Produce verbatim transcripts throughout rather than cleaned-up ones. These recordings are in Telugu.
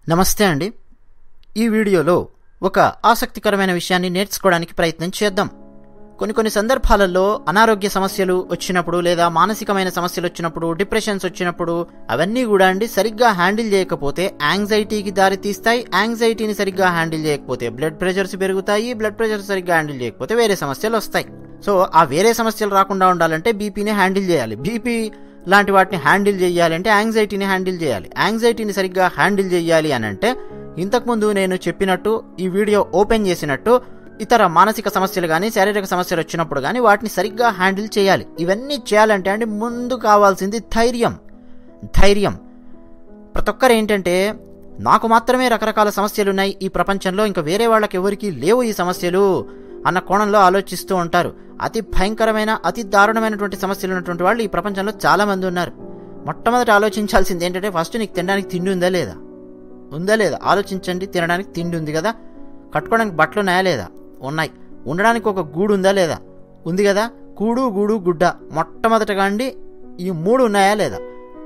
నమస్తే అండి. ఈ వీడియోలో ఒక ఆసక్తికరమైన విషయాన్ని నేర్చుకోవడానికి ప్రయత్నం చేద్దాం. కొన్ని కొన్ని సందర్భాలలో అనారోగ్య సమస్యలు వచ్చినప్పుడు లేదా మానసికమైన సమస్యలు వచ్చినప్పుడు, డిప్రెషన్స్ వచ్చినప్పుడు అవన్నీ కూడా అండి సరిగ్గా హ్యాండిల్ చేయకపోతే యాంగ్జైటీకి దారి తీస్తాయి. యాంగ్జైటీని సరిగ్గా హ్యాండిల్ చేయకపోతే బ్లడ్ ప్రెషర్స్ పెరుగుతాయి. బ్లడ్ ప్రెషర్ సరిగ్గా హ్యాండిల్ చేయకపోతే వేరే సమస్యలు వస్తాయి. సో ఆ వేరే సమస్యలు రాకుండా ఉండాలంటే బీపీని హ్యాండిల్ చేయాలి. బీపీ లాంటి వాటిని హ్యాండిల్ చేయాలంటే యాంగ్జైటీని హ్యాండిల్ చేయాలి. యాంగ్జైటీని సరిగ్గా హ్యాండిల్ చేయాలి అని అంటే ఇంతకుముందు నేను చెప్పినట్టు ఈ వీడియో ఓపెన్ చేసినట్టు ఇతర మానసిక సమస్యలు కానీ శారీరక సమస్యలు వచ్చినప్పుడు కానీ వాటిని సరిగ్గా హ్యాండిల్ చేయాలి. ఇవన్నీ చేయాలంటే అండి ముందు కావాల్సింది ధైర్యం. ధైర్యం ప్రతి ఒక్కరు ఏంటంటే నాకు మాత్రమే రకరకాల సమస్యలు ఉన్నాయి ఈ ప్రపంచంలో, ఇంకా వేరే వాళ్ళకి ఎవరికి లేవు ఈ సమస్యలు అన్న కోణంలో ఆలోచిస్తూ ఉంటారు. అతి భయంకరమైన అతి దారుణమైనటువంటి సమస్యలు ఉన్నటువంటి వాళ్ళు ఈ ప్రపంచంలో చాలా మంది ఉన్నారు. మొట్టమొదటి ఆలోచించాల్సింది ఏంటంటే ఫస్ట్ నీకు తినడానికి తిండి ఉందా లేదా ఉందా లేదా ఆలోచించండి. తినడానికి తిండి ఉంది కదా, కట్టుకోవడానికి బట్టలు ఉన్నాయా లేదా ఉన్నాయి, ఉండడానికి ఒక గూడు ఉందా లేదా ఉంది కదా, కూడు గూడు గుడ్డ మొట్టమొదటగా అండి ఈ మూడు ఉన్నాయా లేదా.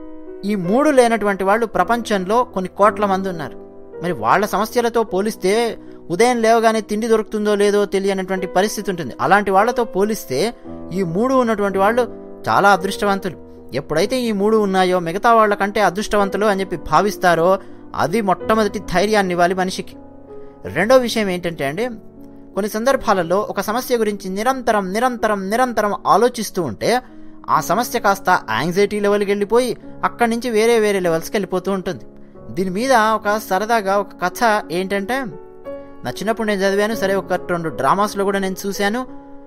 ఈ మూడు లేనటువంటి వాళ్ళు ప్రపంచంలో కొన్ని కోట్ల మంది ఉన్నారు. మరి వాళ్ళ సమస్యలతో పోలిస్తే ఉదయం లేవగానే తిండి దొరుకుతుందో లేదో తెలియనటువంటి పరిస్థితి ఉంటుంది. అలాంటి వాళ్లతో పోలిస్తే ఈ మూడు ఉన్నటువంటి వాళ్ళు చాలా అదృష్టవంతులు. ఎప్పుడైతే ఈ మూడు ఉన్నాయో మిగతా వాళ్ళకంటే అదృష్టవంతులు అని చెప్పి భావిస్తారో అది మొట్టమొదటి ధైర్యాన్ని ఇవ్వాలి మనిషికి. రెండో విషయం ఏంటంటే అండి కొన్ని సందర్భాలలో ఒక సమస్య గురించి నిరంతరం నిరంతరం నిరంతరం ఆలోచిస్తూ ఉంటే ఆ సమస్య కాస్త యాంగ్జైటీ లెవెల్కి వెళ్ళిపోయి అక్కడి నుంచి వేరే వేరే లెవెల్స్కి వెళ్ళిపోతూ ఉంటుంది. దీని మీద ఒక సరదాగా ఒక కథ ఏంటంటే నా చిన్నప్పుడు నేను చదివాను, సరే ఒక రెండు డ్రామాస్లో కూడా నేను చూశాను.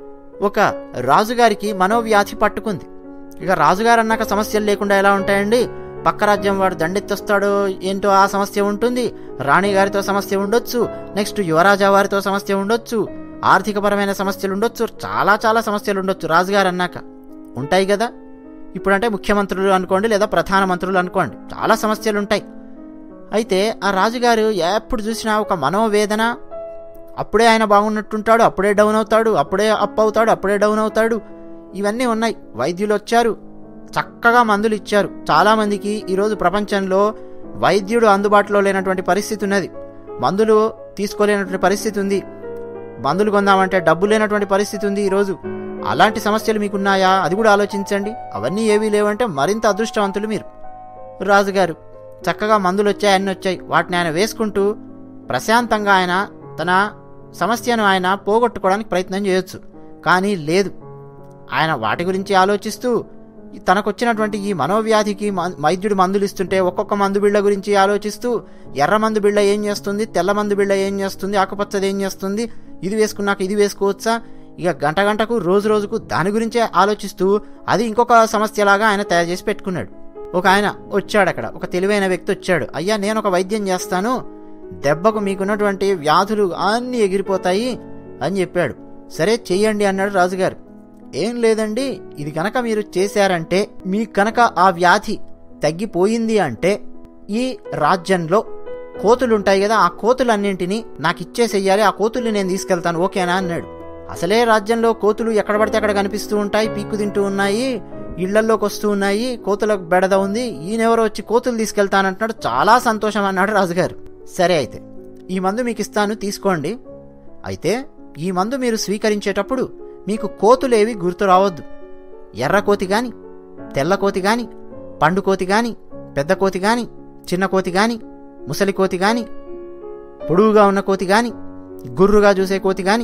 ఒక రాజుగారికి మనోవ్యాధి పట్టుకుంది. ఇక రాజుగారు అన్నాక సమస్యలు లేకుండా ఎలా ఉంటాయండి, పక్క రాజ్యం వాడు దండెత్తొస్తాడో ఏంటో ఆ సమస్య ఉంటుంది, రాణి గారితో సమస్య ఉండొచ్చు, నెక్స్ట్ యువరాజా వారితో సమస్య ఉండొచ్చు, ఆర్థికపరమైన సమస్యలు ఉండొచ్చు, చాలా చాలా సమస్యలు ఉండొచ్చు రాజుగారు అన్నాక ఉంటాయి కదా. ఇప్పుడంటే ముఖ్యమంత్రులు అనుకోండి లేదా ప్రధానమంత్రులు అనుకోండి, చాలా సమస్యలు ఉంటాయి. అయితే ఆ రాజుగారు ఎప్పుడు చూసినా ఒక మనోవేదన, అప్పుడే ఆయన బాగున్నట్టుంటాడు, అప్పుడే డౌన్ అవుతాడు, అప్పుడే అప్ అవుతాడు, అప్పుడే డౌన్ అవుతాడు, ఇవన్నీ ఉన్నాయి. వైద్యులు వచ్చారు, చక్కగా మందులు ఇచ్చారు. చాలామందికి ఈరోజు ప్రపంచంలో వైద్యుడు అందుబాటులో లేనటువంటి పరిస్థితి ఉన్నది, మందులు తీసుకోలేనటువంటి పరిస్థితి ఉంది, మందులు కొందామంటే డబ్బు లేనటువంటి పరిస్థితి ఉంది ఈరోజు. అలాంటి సమస్యలు మీకున్నాయా అది కూడా ఆలోచించండి. అవన్నీ ఏవీ లేవంటే మరింత అదృష్టవంతులు మీరు. రాజుగారు చక్కగా మందులు వచ్చాయి, అన్నీ వచ్చాయి, వాటిని ఆయన వేసుకుంటూ ప్రశాంతంగా ఆయన తన సమస్యను ఆయన పోగొట్టుకోవడానికి ప్రయత్నం చేయొచ్చు. కానీ లేదు, ఆయన వాటి గురించి ఆలోచిస్తూ తనకొచ్చినటువంటి ఈ మనోవ్యాధికి వైద్యుడు మందులు ఇస్తుంటే ఒక్కొక్క మందు బిళ్ళ గురించి ఆలోచిస్తూ ఎర్ర మందు బిళ్ళ ఏం చేస్తుంది, తెల్ల మందు బిళ్ళ ఏం చేస్తుంది, ఆకుపచ్చది ఏం చేస్తుంది, ఇది వేసుకున్నాక ఇది వేసుకోవచ్చా, ఇక గంట గంటకు రోజు రోజుకు దాని గురించే ఆలోచిస్తూ అది ఇంకొక సమస్యలాగా ఆయన తయారు చేసి పెట్టుకున్నాడు. ఒక ఆయన వచ్చాడు, అక్కడ ఒక తెలివైన వ్యక్తి వచ్చాడు. అయ్యా నేను ఒక వైద్యం చేస్తాను, దెబ్బకు మీకున్నటువంటి వ్యాధులు అన్నీ ఎగిరిపోతాయి అని చెప్పాడు. సరే చెయ్యండి అన్నాడు రాజుగారు. ఏం లేదండి, ఇది కనుక మీరు చేశారంటే మీకు కనుక ఆ వ్యాధి తగ్గిపోయింది అంటే ఈ రాజ్యంలో కోతులుంటాయి కదా, ఆ కోతులన్నింటినీ నాకు ఇచ్చేసేయాలి, ఆ కోతుల్ని నేను తీసుకెళ్తాను, ఓకేనా అన్నాడు. అసలే రాజ్యంలో కోతులు ఎక్కడ పడితే అక్కడ కనిపిస్తూ ఉంటాయి, పీక్కు తింటూ ఉన్నాయి, ఇళ్లల్లోకి వస్తూ ఉన్నాయి, కోతులకు బెడద ఉంది, ఈయనెవరో వచ్చి కోతులు తీసుకెళ్తానంటున్నాడు. చాలా సంతోషం అన్నాడు రాజుగారు. సరే అయితే ఈ మందు మీకు ఇస్తాను, తీసుకోండి. అయితే ఈ మందు మీరు స్వీకరించేటప్పుడు మీకు కోతులేవి గుర్తు రావద్దు. ఎర్ర కోతి గాని, తెల్ల కోతి గాని, పండు కోతి గాని, పెద్ద కోతి గాని, చిన్న కోతి గాని, ముసలి కోతి గాని, పొడుగుగా ఉన్న కోతి గాని, గుర్రుగా చూసే కోతి గాని,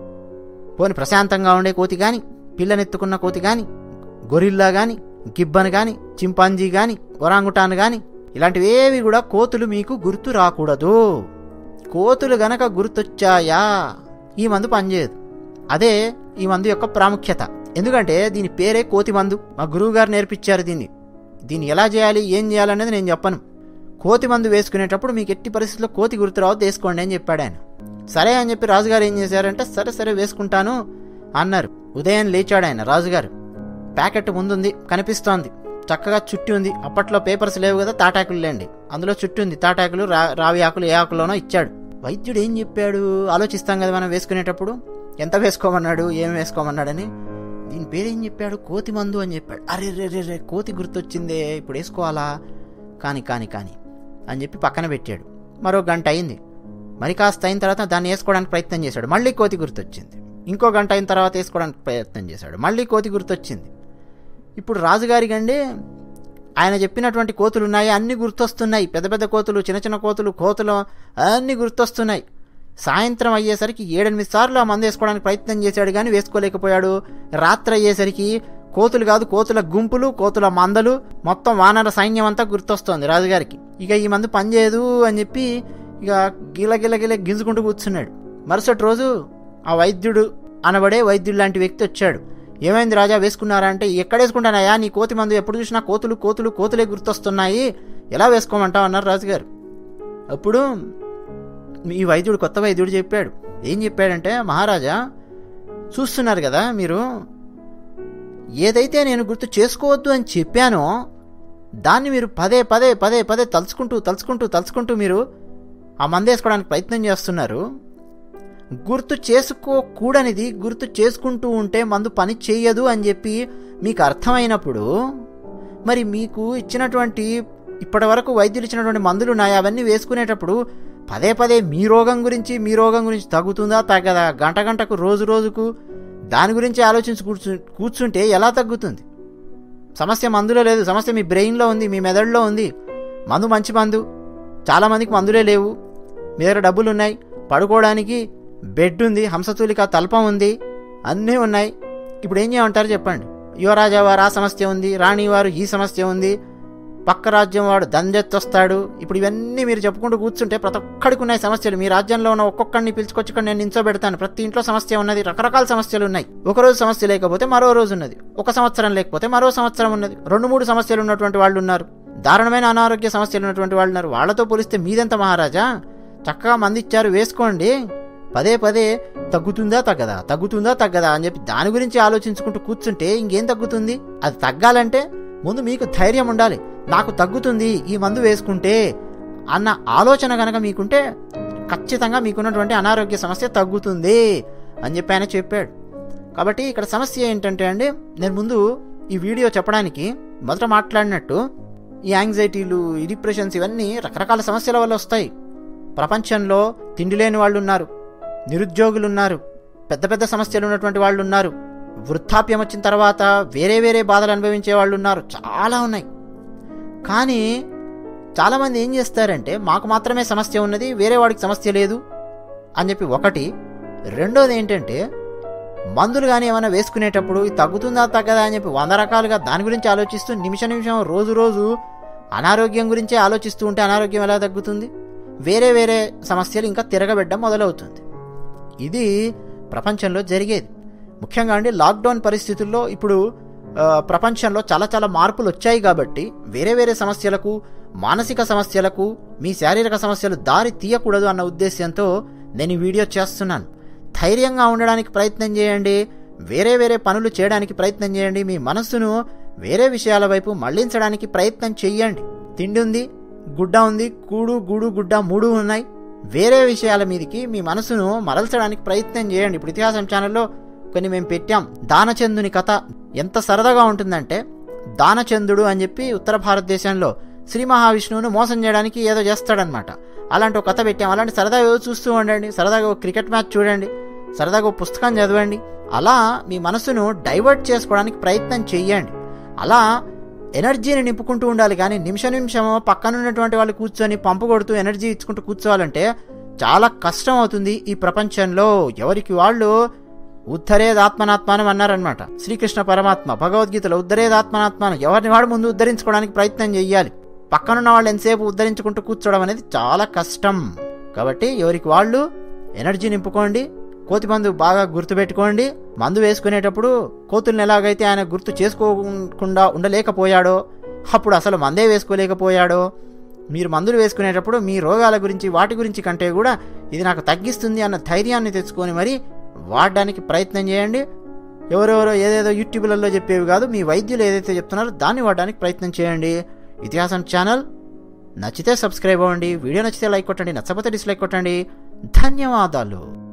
పోని ప్రశాంతంగా ఉండే కోతి గాని, పిల్లనెత్తుకున్న కోతి గాని, గొరిల్లా గాని, గిబ్బన్ గాని, చింపాంజీ గాని, ఒరాంగుటాన్ గాని, ఇలాంటివేవి కూడా కోతులు మీకు గుర్తు రాకూడదు. కోతులు గనక గుర్తొచ్చాయా ఈ మందు పనిచేయదు. అదే ఈ మందు యొక్క ప్రాముఖ్యత. ఎందుకంటే దీని పేరే కోతి మందు. మా గురువు గారు నేర్పించారు దీన్ని. దీన్ని ఎలా చేయాలి ఏం చేయాలనేది నేను చెప్పను. కోతి మందు వేసుకునేటప్పుడు మీకు ఎట్టి పరిస్థితుల్లో కోతి గుర్తు రావద్దు, వేసుకోండి అని చెప్పాడు ఆయన. సరే అని చెప్పి రాజుగారు ఏం చేశారంటే సరే సరే వేసుకుంటాను అన్నారు. ఉదయం లేచాడు ఆయన రాజుగారు. ప్యాకెట్ ముందుంది, కనిపిస్తోంది, చక్కగా చుట్టి ఉంది. అప్పట్లో పేపర్స్ లేవు కదా, తాటాకులు లేండి, అందులో చుట్టి ఉంది. తాటాకులు రా రావి ఆకులు ఏ ఆకులోనో ఇచ్చాడు. వైద్యుడు ఏం చెప్పాడు ఆలోచిస్తాం కదా మనం వేసుకునేటప్పుడు, ఎంత వేసుకోమన్నాడు ఏం వేసుకోమన్నాడని. దీని పేరేం చెప్పాడు, కోతి మందు అని చెప్పాడు. అరే రే రే రే కోతి గుర్తొచ్చిందే, ఇప్పుడు వేసుకోవాలా, కాని కాని కాని అని చెప్పి పక్కన పెట్టాడు. మరో గంట అయింది. మరి కాస్త అయిన తర్వాత దాన్ని వేసుకోవడానికి ప్రయత్నం చేశాడు. మళ్ళీ కోతి గుర్తొచ్చింది. ఇంకో గంట అయిన తర్వాత వేసుకోవడానికి ప్రయత్నం చేశాడు. మళ్ళీ కోతి గుర్తొచ్చింది. ఇప్పుడు రాజుగారికి అండి ఆయన చెప్పినటువంటి కోతులు ఉన్నాయి, అన్నీ గుర్తొస్తున్నాయి. పెద్ద పెద్ద కోతులు, చిన్న చిన్న కోతులు, కోతులు అన్నీ గుర్తొస్తున్నాయి. సాయంత్రం అయ్యేసరికి ఏడెనిమిది సార్లు ఆ మందు వేసుకోవడానికి ప్రయత్నం చేశాడు, కానీ వేసుకోలేకపోయాడు. రాత్రి అయ్యేసరికి కోతులు కాదు, కోతుల గుంపులు, కోతుల మందలు, మొత్తం వానర సైన్యం అంతా గుర్తొస్తోంది రాజుగారికి. ఇక ఈ మందు పనిచేయదు అని చెప్పి ఇక గిల గిల గిల గింజుకుంటూ కూర్చున్నాడు. మరుసటి రోజు ఆ వైద్యుడు అనబడే వైద్యుడు లాంటి వ్యక్తి వచ్చాడు. ఏమైంది రాజా, వేసుకున్నారా అంటే, ఎక్కడ వేసుకుంటానయా, నీ కోతి మందు ఎప్పుడు చూసినా కోతులు కోతులు కోతులే గుర్తొస్తున్నాయి, ఎలా వేసుకోమంటావు అన్నారు రాజుగారు. అప్పుడు ఈ వైద్యుడు, కొత్త వైద్యుడు చెప్పాడు. ఏం చెప్పాడంటే, మహారాజా చూస్తున్నారు కదా మీరు, ఏదైతే నేను గుర్తు చేసుకోవద్దు అని చెప్పానో దాన్ని మీరు పదే పదే పదే పదే తలుచుకుంటూ తలుచుకుంటూ తలుచుకుంటూ మీరు ఆ మందు వేసుకోవడానికి ప్రయత్నం చేస్తున్నారు. గుర్తు చేసుకోకూడనిది గుర్తు చేసుకుంటూ ఉంటే మందు పని చేయదు అని చెప్పి మీకు అర్థమైనప్పుడు, మరి మీకు ఇచ్చినటువంటి ఇప్పటి వరకు వైద్యులు ఇచ్చినటువంటి మందులు ఉన్నాయి, అవన్నీ వేసుకునేటప్పుడు పదే పదే మీ రోగం గురించి మీ రోగం గురించి తగ్గుతుందా తగ్గదా, గంట గంటకు రోజు రోజుకు దాని గురించి ఆలోచించి కూర్చు కూర్చుంటే ఎలా తగ్గుతుంది? సమస్య మందులో లేదు, సమస్య మీ బ్రెయిన్లో ఉంది, మీ మెదడులో ఉంది. మందు మంచి మందు, చాలామందికి మందులే లేవు. మీ దగ్గర డబ్బులు ఉన్నాయి, పడుకోవడానికి బెడ్ ఉంది, హంసతూలిక తల్పం ఉంది, అన్నీ ఉన్నాయి. ఇప్పుడు ఏం చేయమంటారు చెప్పండి? యువరాజా వారు ఆ సమస్య ఉంది, రాణివారు ఈ సమస్య ఉంది, పక్క రాజ్యం వాడు దండెత్తొస్తాడు. ఇప్పుడు ఇవన్నీ మీరు చెప్పుకుంటూ కూర్చుంటే ప్రతి ఒక్కడికి ఉన్నాయి సమస్యలు. మీ రాజ్యంలో ఉన్న ఒక్కొక్కడిని పిలుచుకొచ్చుకొని నేను నించోబెడతాను. ప్రతి ఇంట్లో సమస్య ఉన్నది, రకరకాల సమస్యలు ఉన్నాయి. ఒకరోజు సమస్య లేకపోతే మరో రోజు ఉన్నది, ఒక సంవత్సరం లేకపోతే మరో సంవత్సరం ఉన్నది. రెండు మూడు సమస్యలు ఉన్నటువంటి వాళ్ళు ఉన్నారు, దారుణమైన అనారోగ్య సమస్యలు ఉన్నటువంటి వాళ్ళు ఉన్నారు. వాళ్ళతో పోలిస్తే మీదెంత మహారాజా? చక్కగా మంది ఇచ్చారు, వేసుకోండి. పదే పదే తగ్గుతుందా తగ్గదా తగ్గుతుందా తగ్గదా అని చెప్పి దాని గురించి ఆలోచించుకుంటూ కూర్చుంటే ఇంకేం తగ్గుతుంది? అది తగ్గాలంటే ముందు మీకు ధైర్యం ఉండాలి. నాకు తగ్గుతుంది ఈ మందు వేసుకుంటే అన్న ఆలోచన కనుక మీకుంటే ఖచ్చితంగా మీకున్నటువంటి అనారోగ్య సమస్య తగ్గుతుంది అని చెప్పి ఆయన చెప్పాడు. కాబట్టి ఇక్కడ సమస్య ఏంటంటే అండి, నేను ముందు ఈ వీడియో చెప్పడానికి మొదట మాట్లాడినట్టు ఈ యాంగ్జైటీలు, ఈ డిప్రెషన్స్ ఇవన్నీ రకరకాల సమస్యల వల్ల వస్తాయి. ప్రపంచంలో తిండి లేని వాళ్ళు ఉన్నారు, నిరుద్యోగులు ఉన్నారు, పెద్ద పెద్ద సమస్యలు ఉన్నటువంటి వాళ్ళు ఉన్నారు, వృద్ధాప్యం వచ్చిన తర్వాత వేరే వేరే బాధలు అనుభవించే వాళ్ళు ఉన్నారు, చాలా ఉన్నాయి. కానీ చాలామంది ఏం చేస్తారంటే, మాకు మాత్రమే సమస్య ఉన్నది, వేరే వాడికి సమస్య లేదు అని చెప్పి ఒకటి. రెండోది ఏంటంటే, మందులు కానీ ఏమైనా వేసుకునేటప్పుడు ఇది తగ్గుతుందా తగ్గదా అని చెప్పి వంద రకాలుగా దాని గురించి ఆలోచిస్తూ నిమిష నిమిషం రోజు రోజు అనారోగ్యం గురించే ఆలోచిస్తూ ఉంటే అనారోగ్యం ఎలా తగ్గుతుంది? వేరే వేరే సమస్యలు ఇంకా తిరగబెట్టడం మొదలవుతుంది. ఇది ప్రపంచంలో జరిగేది. ముఖ్యంగా అండి లాక్డౌన్ పరిస్థితుల్లో ఇప్పుడు ప్రపంచంలో చాలా చాలా మార్పులు వచ్చాయి. కాబట్టి వేరే వేరే సమస్యలకు, మానసిక సమస్యలకు, మీ శారీరక సమస్యలు దారి తీయకూడదు అన్న ఉద్దేశంతో నేను ఈ వీడియో చేస్తున్నాను. ధైర్యంగా ఉండడానికి ప్రయత్నం చేయండి, వేరే వేరే పనులు చేయడానికి ప్రయత్నం చేయండి, మీ మనస్సును వేరే విషయాల వైపు మళ్లించడానికి ప్రయత్నం చెయ్యండి. తిండి ఉంది, గుడ్డ ఉంది, కూడు గూడు గుడ్డ మూడు ఉన్నాయి. వేరే విషయాల మీదకి మీ మనసును మరల్చడానికి ప్రయత్నం చేయండి. ఇప్పుడు ఇతిహాసం ఛానల్లో కొన్ని మేము పెట్టాం. దానచందుని కథ ఎంత సరదాగా ఉంటుందంటే, దానచందుడు అని చెప్పి ఉత్తర భారతదేశంలో శ్రీ మహావిష్ణువును మోసం చేయడానికి ఏదో చేస్తాడనమాట. అలాంటి ఒక కథ పెట్టాం. అలాంటి సరదాగా ఏదో చూస్తూ ఉండండి, సరదాగా ఒక క్రికెట్ మ్యాచ్ చూడండి, సరదాగా ఒక పుస్తకం చదవండి. అలా మీ మనసును డైవర్ట్ చేసుకోవడానికి ప్రయత్నం చెయ్యండి. అలా ఎనర్జీని నింపుకుంటూ ఉండాలి. కానీ నిమిష నిమిషము పక్కనున్నటువంటి వాళ్ళు కూర్చొని పంపు కొడుతూ ఎనర్జీ ఇచ్చుకుంటూ కూర్చోవాలంటే చాలా కష్టం అవుతుంది ఈ ప్రపంచంలో. ఎవరికి వాళ్ళు ఉద్ధరేదాత్మనాత్మానం అన్నారనమాట శ్రీకృష్ణ పరమాత్మ భగవద్గీతలో. ఉద్ధరేదాత్మనాత్మానం, ఎవరిని వాడు ముందు ఉద్ధరించుకోవడానికి ప్రయత్నం చెయ్యాలి. పక్కనున్న వాళ్ళు ఎంతసేపు ఉద్ధరించుకుంటూ కూర్చోవడం అనేది చాలా కష్టం. కాబట్టి ఎవరికి వాళ్ళు ఎనర్జీ నింపుకోండి. కోతి మందు బాగా గుర్తుపెట్టుకోండి. మందు వేసుకునేటప్పుడు కోతుల్ని ఎలాగైతే ఆయన గుర్తు చేసుకోకుండా ఉండలేకపోయాడో, అప్పుడు అసలు మందే వేసుకోలేకపోయాడో, మీరు మందులు వేసుకునేటప్పుడు మీ రోగాల గురించి వాటి గురించి కంటే కూడా ఇది నాకు తగ్గిస్తుంది అన్న ధైర్యాన్ని తెచ్చుకొని మరి వాడడానికి ప్రయత్నం చేయండి. ఎవరెవరో ఏదేదో యూట్యూబ్లలో చెప్పేవి కాదు, మీ వైద్యులు ఏదైతే చెప్తున్నారో దాన్ని వాడడానికి ప్రయత్నం చేయండి. ఇతిహాసం ఛానల్ నచ్చితే సబ్స్క్రైబ్ అవ్వండి, వీడియో నచ్చితే లైక్ కొట్టండి, నచ్చకపోతే డిస్లైక్ కొట్టండి. ధన్యవాదాలు.